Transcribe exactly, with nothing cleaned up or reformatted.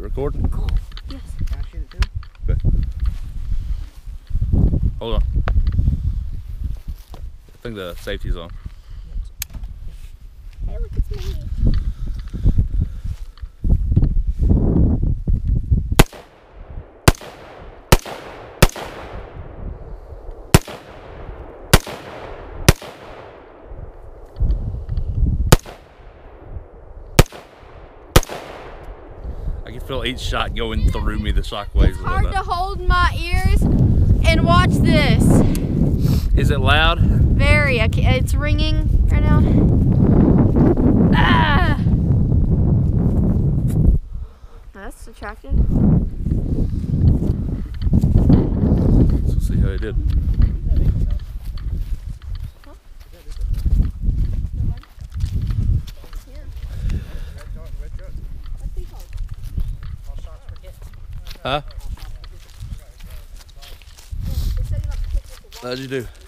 recording? Cool. Yes. Can I shoot it too? Okay. Hold on. I think the safety's on. Hey, look, it's me. I can feel each shot going through me, the shockwaves. It's hard to hold my ears and watch this. Is it loud? Very. I can't, it's ringing right now. Ah! That's attractive. Let's see how he did. Huh? How'd you do?